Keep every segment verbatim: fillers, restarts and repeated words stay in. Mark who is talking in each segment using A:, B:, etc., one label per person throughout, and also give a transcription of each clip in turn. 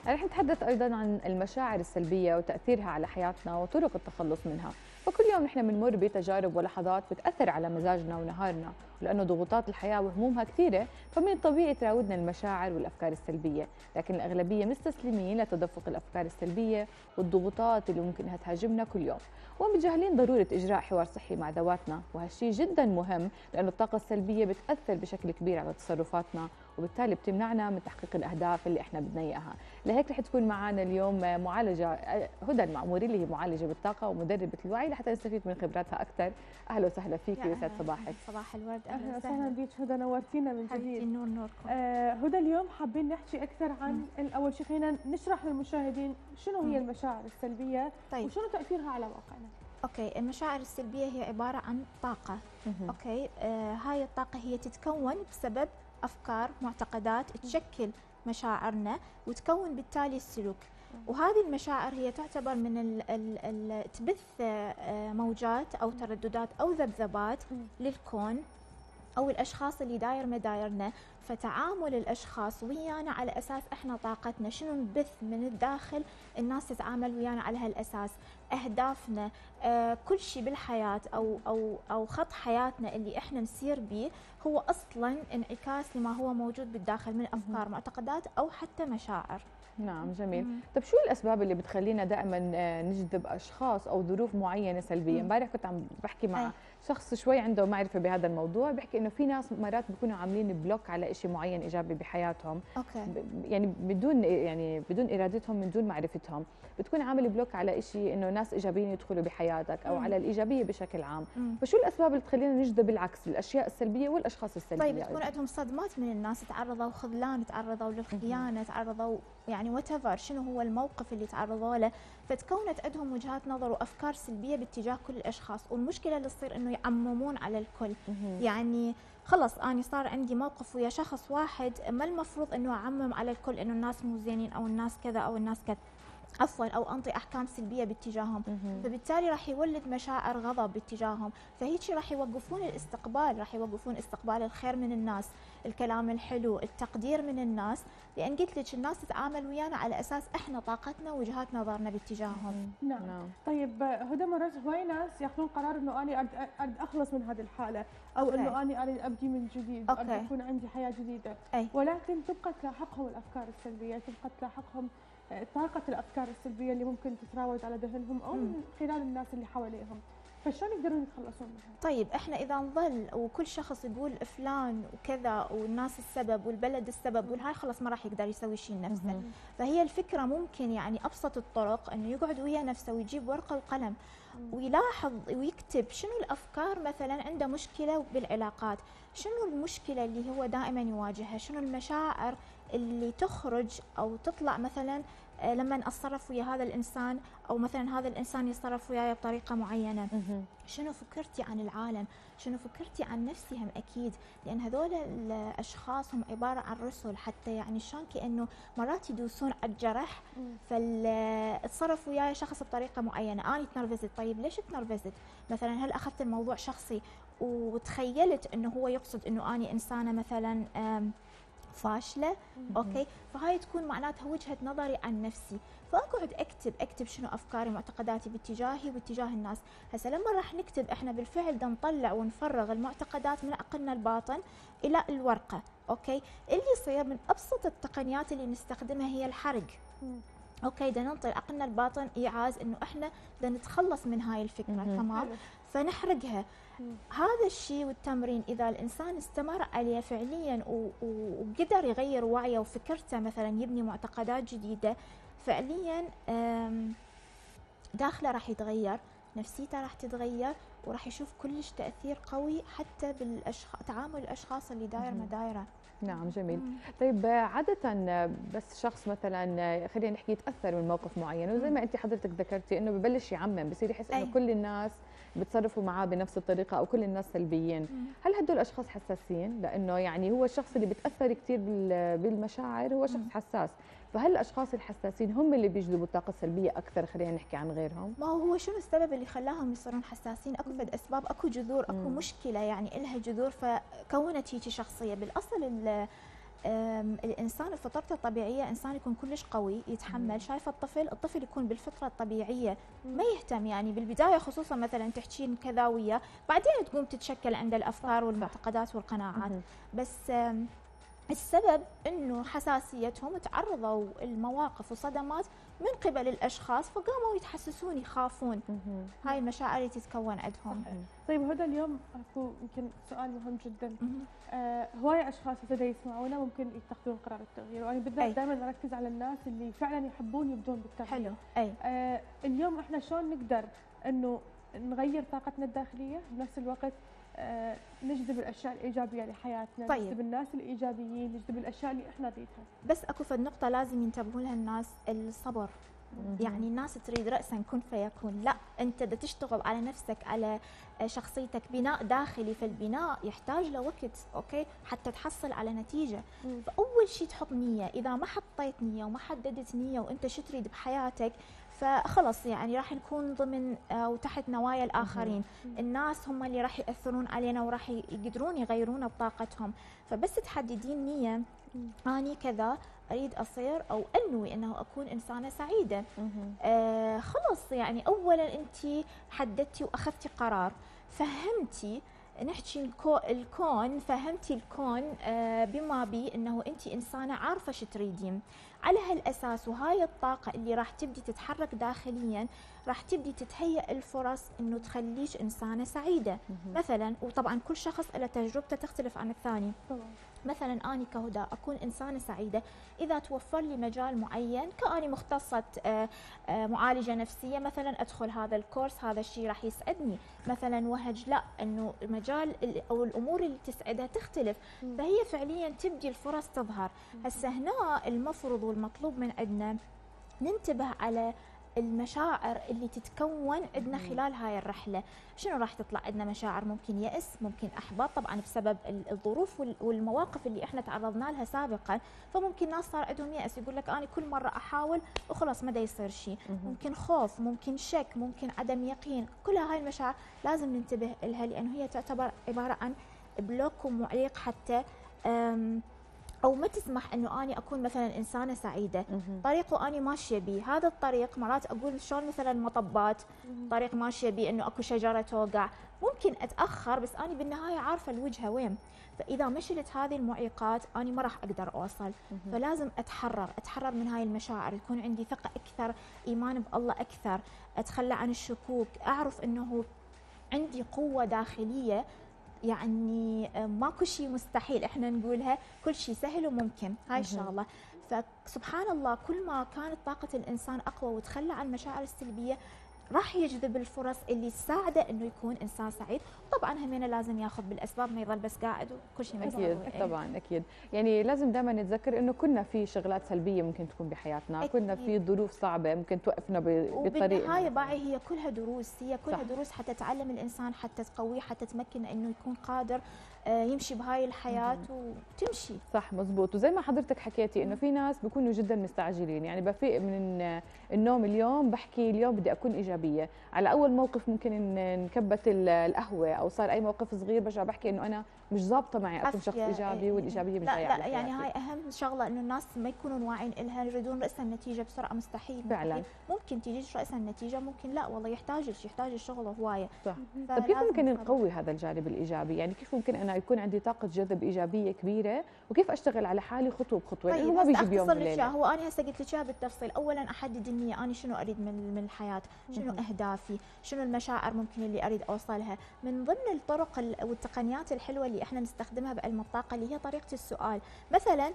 A: رح نتحدث أيضا عن المشاعر السلبية وتأثيرها على حياتنا وطرق التخلص منها. فكل يوم نحن بنمر بتجارب ولحظات بتأثر على مزاجنا ونهارنا، ولأنه ضغوطات الحياة وهمومها كثيرة فمن الطبيعي تراودنا المشاعر والأفكار السلبية، لكن الأغلبية مستسلمين لتدفق الأفكار السلبية والضغوطات اللي ممكن انها تهاجمنا كل يوم، ومتجاهلين ضرورة إجراء حوار صحي مع ذواتنا، وهالشيء جدا مهم لأنه الطاقة السلبية بتأثر بشكل كبير على تصرفاتنا وبالتالي بتمنعنا من تحقيق الأهداف اللي احنا بدنا إياها. لهيك رح تكون معنا اليوم معالجة هدى المعموري اللي هي معالجة بالطاقة ومدربة الوعي لحتى نستفيد من خبراتها أكثر. أهلا وسهلا فيكي ويسعد صباحك.
B: صباح الورد.
C: أهلا وسهلا بيك هدى، نورتينا من جديد.
B: النور نوركم.
C: آه هدى، اليوم حابين نحكي أكثر عن أول شيء، خلينا نشرح للمشاهدين شنو هي المشاعر السلبية. طيب. وشنو تأثيرها على واقعنا.
B: اوكي، المشاعر السلبيه هي عباره عن طاقه. مم. اوكي، آه هاي الطاقه هي تتكون بسبب افكار، معتقدات تشكل مشاعرنا وتكون بالتالي السلوك. وهذه المشاعر هي تعتبر من ال ال ال تبث آه موجات او ترددات او ذبذبات للكون او الاشخاص اللي داير مدايرنا. فتعامل الاشخاص ويانا على اساس احنا طاقتنا شنو نبث من الداخل، الناس تتعامل ويانا على هالاساس. اهدافنا، آه كل شيء بالحياه او او او خط حياتنا اللي احنا نسير به هو اصلا انعكاس لما هو موجود بالداخل من افكار، معتقدات او حتى مشاعر.
A: نعم جميل. طيب شو الاسباب اللي بتخلينا دائما نجذب اشخاص او ظروف معينه سلبيه؟ امبارح كنت عم بحكي مع أي. شخص شوي عنده معرفه بهذا الموضوع، بيحكي انه في ناس مرات بيكونوا عاملين بلوك على شيء معين ايجابي بحياتهم.
B: أوكي.
A: يعني بدون يعني بدون ارادتهم، من دون معرفتهم بتكون عامل بلوك على شيء انه ناس ايجابيين يدخلوا بحياتك او مم. على الايجابيه بشكل عام. مم. فشو الاسباب اللي تخلينا نجذب العكس، الاشياء السلبيه والاشخاص السلبيه؟
B: طيب بتكون عندهم صدمات من الناس، تعرضوا خذلان، تعرضوا للخيانه، تعرضوا يعني وات ايفر شنو هو الموقف اللي تعرضوا له، فتكونت عندهم وجهات نظر وافكار سلبيه باتجاه كل الاشخاص. والمشكله اللي تصير انه يعممون على الكل. يعني خلص انا صار عندي موقف ويا شخص واحد، ما المفروض انه اعمم على الكل انه الناس مو زينين او الناس كذا او الناس كذا، عفوا او انطي احكام سلبيه باتجاههم. فبالتالي راح يولد مشاعر غضب باتجاههم، فهيك راح يوقفون الاستقبال، راح يوقفون استقبال الخير من الناس، الكلام الحلو، التقدير من الناس، لان قلت لك الناس تتعامل ويانا على اساس احنا طاقتنا ووجهات نظرنا باتجاههم.
C: نعم. نعم. طيب هدى، مرات هواي ناس ياخذون قرار انه انا اريد اريد اخلص من هذه الحاله، او
B: أوكي.
C: انه انا اريد ابدي من جديد، اريد يكون عندي حياه جديده.
B: أي.
C: ولكن تبقى تلاحقهم الافكار السلبيه، تبقى تلاحقهم طاقة الأفكار السلبية اللي ممكن تتراود على ذهنهم أو من خلال الناس اللي حواليهم. فشلون يقدرون يتخلصون منها؟
B: طيب احنا اذا نظل وكل شخص يقول فلان وكذا والناس السبب والبلد السبب والهاي، خلص ما راح يقدر يسوي شيء لنفسه. فهي الفكره ممكن يعني ابسط الطرق انه يقعد ويا نفسه ويجيب ورقه وقلم ويلاحظ ويكتب شنو الافكار. مثلا عنده مشكله بالعلاقات، شنو المشكله اللي هو دائما يواجهها، شنو المشاعر اللي تخرج او تطلع مثلا لما اتصرف ويا هذا الانسان، او مثلا هذا الانسان يتصرف وياي بطريقه معينه. شنو فكرتي عن العالم، شنو فكرتي عن نفسي هم اكيد، لان هذول الاشخاص هم عباره عن رسل، حتى يعني شلون كانه مرات يدوسون على الجرح. فتصرف وياي شخص بطريقه معينه، انا تنرفزت. طيب ليش تنرفزت؟ مثلا هل اخذت الموضوع شخصي وتخيلت انه هو يقصد انه اني انسانه مثلا فاشله؟ اوكي، فهاي تكون معناتها وجهه نظري عن نفسي، فاقعد اكتب اكتب شنو افكاري ومعتقداتي باتجاهي واتجاه الناس. هسه لما راح نكتب احنا بالفعل بدنا نطلع ونفرغ المعتقدات من عقلنا الباطن الى الورقه. اوكي، اللي يصير من ابسط التقنيات اللي نستخدمها هي الحرق. اوكي، بدنا ننطي عقلنا الباطن ايعاز انه احنا بدنا نتخلص من هاي الفكره. تمام، فنحرقها. هذا الشيء والتمرين اذا الانسان استمر عليه فعليا وقدر يغير وعيه وفكرته، مثلا يبني معتقدات جديده فعليا، داخله راح يتغير، نفسيته راح تتغير، وراح يشوف كلش تاثير قوي حتى بالاشخاص، تعامل الاشخاص اللي داير مدايره.
A: نعم جميل. مم. طيب عادة بس شخص مثلا خلينا نحكي يتأثر من موقف معين، وزي ما انت حضرتك ذكرتي انه ببلش يعمم، بصير يحس انه كل الناس بتصرفوا معاه بنفس الطريقة او كل الناس سلبيين. مم. هل هدول الاشخاص حساسين؟ لانه يعني هو الشخص اللي بتأثر كثير بالمشاعر هو شخص مم. حساس، فهل الاشخاص الحساسين هم اللي بيجذبوا الطاقة السلبية اكثر؟ خلينا نحكي عن غيرهم.
B: ما هو شنو السبب اللي خلاهم يصيرون حساسين؟ اكو فد اسباب، اكو جذور، اكو مم. مشكلة يعني لها جذور فكونت هيك شخصية. بالاصل أم، الانسان فطرته الطبيعيه انسان يكون كلش قوي يتحمل. شايفه الطفل الطفل يكون بالفطره الطبيعيه ما يهتم، يعني بالبدايه خصوصا مثلا تحكين كذا وياه، بعدين تقوم تتشكل عنده الافكار والمعتقدات والقناعات. بس أم، السبب انه حساسيتهم تعرضوا المواقف وصدمات من قبل الاشخاص فقاموا يتحسسون يخافون. هاي المشاعر اللي تتكون عندهم.
C: طيب هدى اليوم اكو يمكن سؤال مهم جدا. آه هواية اشخاص هسه يسمعونا ممكن يتخذون قرار التغيير، وانا بالذات دائما اركز على الناس اللي فعلا يحبون يبدون بالتغيير.
B: حلو. اي
C: آه اليوم احنا شلون نقدر انه نغير طاقتنا الداخليه بنفس الوقت آه نجذب الاشياء الايجابيه لحياتنا؟
B: طيب.
C: نجذب الناس الايجابيين، نجذب الاشياء اللي احنا نريدها.
B: بس اكو فد نقطه لازم ينتبهوا لها الناس، الصبر. يعني الناس تريد رأسا كن فيكون، لا انت بدك تشتغل على نفسك، على شخصيتك، بناء داخلي. فالبناء يحتاج له وقت، اوكي، حتى تحصل على نتيجه. مم. فاول شيء تحط نيه. اذا ما حطيت نيه وما حددت نيه وانت شو تريد بحياتك فخلص يعني راح نكون ضمن او تحت نوايا الاخرين. مم. الناس هم اللي راح ياثرون علينا وراح يقدرون يغيرون بطاقتهم. فبس تحددين نيه، اني كذا اريد اصير او انوي انه اكون انسانه سعيده. آه خلص يعني اولا انت حددتي واخذتي قرار، فهمتي، نحكي الكون، فهمتي الكون آه بما بي انه انت انسانه عارفه شو تريدين. على هالاساس وهاي الطاقه اللي راح تبدي تتحرك داخليا راح تبدي تتهيأ الفرص انه تخليش انسانه سعيده. مثلا وطبعا كل شخص له تجربته تختلف عن الثاني. طبعا. مثلا أنا كهدى أكون إنسانة سعيدة إذا توفر لي مجال معين، كأني مختصة معالجة نفسية مثلا أدخل هذا الكورس، هذا الشيء راح يسعدني. مثلا وهج لا، أنه المجال أو الأمور اللي تسعدها تختلف، فهي فعليا تبدي الفرص تظهر. هسه هنا المفروض والمطلوب من عندنا ننتبه على المشاعر اللي تتكون عندنا خلال هاي الرحله. شنو راح تطلع عندنا؟ مشاعر ممكن يأس، ممكن احباط، طبعا بسبب الظروف والمواقف اللي احنا تعرضنا لها سابقا. فممكن ناس صار عندهم يأس، يقول لك انا كل مره احاول وخلاص ما دا يصير شيء. ممكن خوف، ممكن شك، ممكن عدم يقين. كل هاي المشاعر لازم ننتبه لها، لانه هي تعتبر عباره عن بلوك ومعيق حتى او ما تسمح انه اني اكون مثلا انسانه سعيده. طريق واني ماشيه به، هذا الطريق مرات اقول شلون مثلا مطبات، طريق ماشيه به انه اكو شجره توقع، ممكن اتاخر بس اني بالنهايه عارفه الوجهه وين. فاذا ما شلت هذه المعيقات اني ما راح اقدر اوصل. فلازم اتحرر اتحرر من هاي المشاعر، يكون عندي ثقه اكثر، ايمان بالله اكثر، اتخلى عن الشكوك، اعرف انه عندي قوه داخليه. يعني ماكو شيء مستحيل، احنا نقولها كل شيء سهل وممكن، هاي الشغله. فسبحان الله كل ما كانت طاقه الانسان اقوى وتخلى عن المشاعر السلبيه راح يجذب الفرص اللي تساعده انه يكون انسان سعيد. طبعا همينه لازم ياخذ بالاسباب، ما يظل بس قاعد وكل شيء
A: اكيد. ايه. طبعا اكيد، يعني لازم دائما نتذكر انه كنا في شغلات سلبيه ممكن تكون بحياتنا، أكيد. كنا في ظروف صعبه ممكن توقفنا بطريق.
B: وبالنهايه باعي هي كلها دروس، هي كلها صح. دروس حتى تعلم الانسان، حتى تقويه، حتى تمكن انه يكون قادر يمشي بهاي الحياه وتمشي.
A: صح مزبوط. وزي ما حضرتك حكيتي انه في ناس بيكونوا جدا مستعجلين، يعني بفيق من النوم اليوم بحكي اليوم بدي اكون ايجابيه، على اول موقف ممكن نكبت القهوه او صار اي موقف صغير برجع بحكي انه انا مش ظابطه معي اكون شخص ايجابي، والايجابيه مش
B: لا لا يعني هاي اهم شغله، انه الناس ما يكونون واعين لها، يريدون راسا النتيجه بسرعه. مستحيل
A: فعلا.
B: ممكن تجيش راسا النتيجه، ممكن لا والله يحتاج يحتاج الشغل هوايه.
A: صح. طيب كيف ممكن نقوي هذا الجانب الايجابي؟ يعني كيف ممكن انا يكون عندي طاقه جذب ايجابيه كبيره، وكيف اشتغل على حالي خطوه بخطوه؟
B: طيب
A: لانه ما بيجي بيوم
B: وليله. هو انا هسه قلت لك اياها بالتفصيل. اولا احدد النيه، انا شنو اريد من من الحياه، شنو اهدافي، شنو المشاعر ممكن اللي اريد اوصلها. من ضمن الطرق والتقنيات الحلوه اللي احنا نستخدمها بعلم الطاقه اللي هي طريقه السؤال. مثلا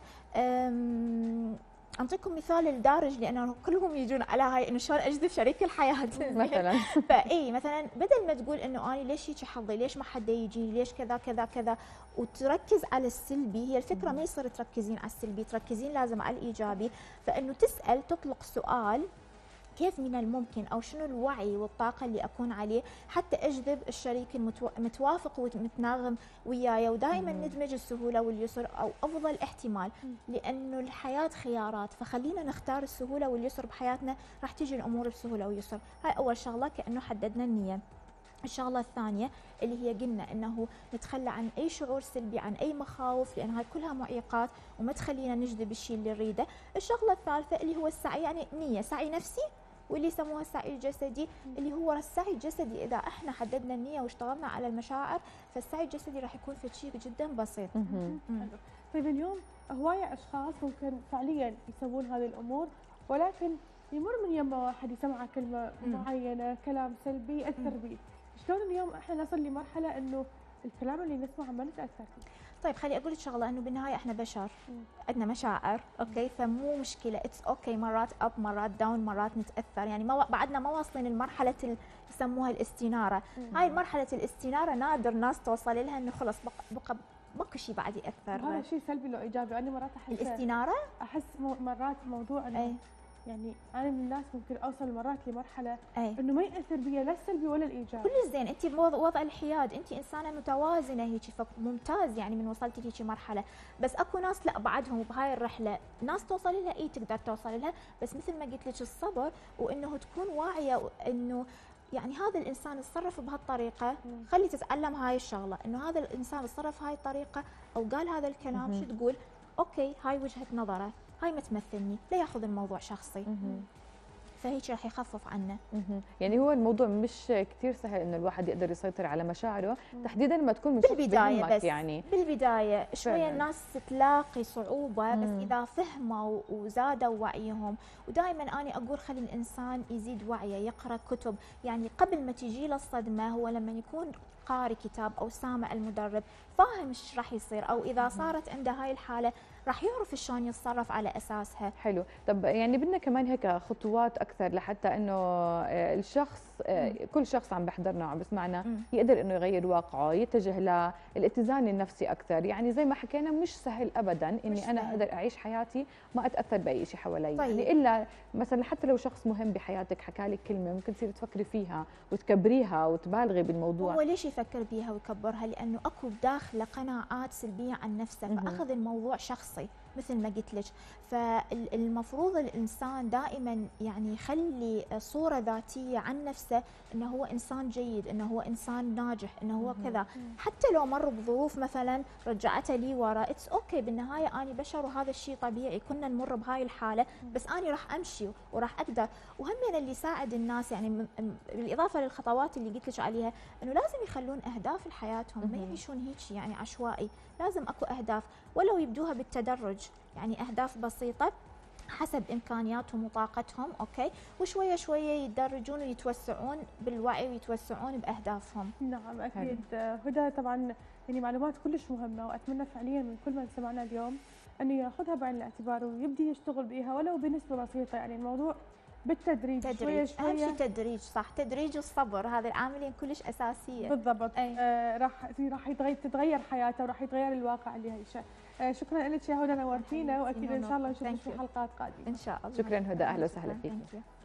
B: اعطيكم مثال الدارج، لانه كلهم يجون على هاي انه شلون اجذب شريك الحياه
A: مثلا.
B: فاي مثلا بدل ما تقول انه انا ليش هيك حظي، ليش ما حد يجي، ليش كذا كذا كذا، وتركز على السلبي. هي الفكره ما يصير تركزين على السلبي، تركزين لازم على الايجابي. فانه تسال، تطلق سؤال كيف من الممكن او شنو الوعي والطاقه اللي اكون عليه حتى اجذب الشريك المتوافق ومتناغم وياي. ودائما ندمج السهوله واليسر او افضل احتمال، لانه الحياه خيارات، فخلينا نختار السهوله واليسر بحياتنا، راح تجي الامور بسهوله ويسر. هاي اول شغله، كانه حددنا النيه. الشغله الثانيه اللي هي قلنا انه نتخلى عن اي شعور سلبي، عن اي مخاوف، لان هاي كلها معيقات وما تخلينا نجذب الشيء اللي نريده. الشغله الثالثه اللي هو السعي، يعني نيه، سعي نفسي، واللي يسموها السعي الجسدي، اللي هو السعي الجسدي اذا احنا حددنا النيه واشتغلنا على المشاعر، فالسعي الجسدي راح يكون في شيء جدا بسيط.
C: طيب اليوم هواية اشخاص ممكن فعليا يسوون هذه الامور، ولكن يمر من يمه واحد يسمع كلمه معينه، كلام سلبي ياثر به. شلون اليوم احنا نصل لمرحله انه الكلام اللي نسمعه ما نتاثر فيه؟
B: طيب خلي اقول لك شغله، انه بالنهايه احنا بشر، عندنا مشاعر، اوكي، فمو مشكله، اتس اوكي، مرات اب مرات داون، مرات نتاثر، يعني ما بعدنا ما واصلين لمرحله ال... يسموها الاستناره.
C: مم.
B: هاي مرحله الاستناره نادر ناس توصل لها، انه خلص بقى, بقى ماكو شيء بعد ياثر.
C: هذا شيء سلبي لو ايجابي؟ انا مرات احس
B: الاستناره
C: احس مو- مرات موضوع انه
B: اي
C: يعني انا من الناس ممكن اوصل مرات لمرحله
B: اي
C: انه ما ياثر بي لا السلبي ولا الايجابي.
B: كل زين، انت بوضع الحياد، انت انسانه متوازنه هيك، فممتاز يعني من وصلتي لهيك مرحله. بس اكو ناس لا بعدهم بهاي الرحله، ناس توصل لها اي تقدر توصل لها، بس مثل ما قلت لك الصبر، وانه تكون واعيه انه يعني هذا الانسان تصرف بهالطريقه، خلي تتعلم هاي الشغله، انه هذا الانسان تصرف هاي الطريقه او قال هذا الكلام، شو تقول؟ اوكي هاي وجهه نظره، هاي ما تمثلني، لا ياخذ الموضوع شخصي. فهيك راح يخفف عنه.
A: يعني هو الموضوع مش كثير سهل انه الواحد يقدر يسيطر على مشاعره، تحديدا لما تكون من شخص
B: بالبدايه
A: بيهمك
B: بس
A: يعني
B: بالبدايه شويه
A: فعلاً.
B: الناس تلاقي صعوبه، بس
A: مم.
B: اذا فهموا وزادوا وعيهم، ودائما انا اقول خلي الانسان يزيد وعيه، يقرا كتب، يعني قبل ما تجي له الصدمه هو لما يكون قاري كتاب او سامع المدرب فاهم ايش راح يصير، او اذا صارت عنده هاي الحاله راح يعرف شلون يتصرف على اساسها.
A: حلو. طب يعني بدنا كمان هيك خطوات اكثر لحتى انه آه، الشخص آه، كل شخص عم بيحضرنا وعم بسمعنا
B: مم.
A: يقدر انه يغير واقعه، يتجه للاتزان النفسي اكثر. يعني زي ما حكينا مش سهل ابدا اني
B: مش
A: انا
B: سهل.
A: اقدر اعيش حياتي ما اتاثر باي شيء حوالي.
B: طيب.
A: يعني الا مثلا حتى لو شخص مهم بحياتك حكى لك كلمه ممكن تصير تفكري فيها وتكبريها وتبالغي بالموضوع.
B: هو ليش يفكر بيها ويكبرها؟ لانه اكو بداخله قناعات سلبيه عن نفسه،
A: مهم.
B: فاخذ الموضوع شخصي مثل ما قلت لك. فالمفروض الانسان دائما يعني يخلي صوره ذاتيه عن نفسه، انه هو انسان جيد، انه هو انسان ناجح، انه هو
A: مهم.
B: كذا، حتى لو مر بظروف مثلا رجعته لي ورا، اتس اوكي، بالنهايه انا بشر وهذا الشيء طبيعي، كنا نمر بهاي الحاله، بس انا راح امشي وراح اقدر. وهم اللي يساعد الناس يعني م- م- بالاضافه للخطوات اللي قلت لك عليها، انه لازم يخلون اهداف لحياتهم، ما
A: مهم.
B: يعيشون هيك يعني عشوائي، لازم اكو اهداف ولو يبدوها بالتدرج، يعني اهداف بسيطه حسب امكانياتهم وطاقتهم، اوكي، وشويه شويه يتدرجون ويتوسعون بالوعي ويتوسعون باهدافهم.
C: نعم اكيد. هدى طبعا يعني معلومات كلش مهمه، واتمنى فعليا من كل من سمعنا اليوم انه ياخذها بعين الاعتبار ويبدي يشتغل بيها ولو بنسبه بسيطه. يعني الموضوع بالتدريج،
B: تدريج،
C: شويه
B: اهم شيء
C: شويه.
B: تدريج، صح، تدريج والصبر، هذه العاملين كلش اساسيه.
C: بالضبط.
B: أي.
C: آه راح راح يتغير تتغير حياته وراح يتغير الواقع اللي يعيشه. آه شكرا لك يا هدى، نورتينا، واكيد ان شاء الله نشوفك في حلقات قادمه.
B: ان شاء الله.
A: شكرا هدى، اهلا وسهلا
B: شكراً.
A: فيك.
B: Thank you.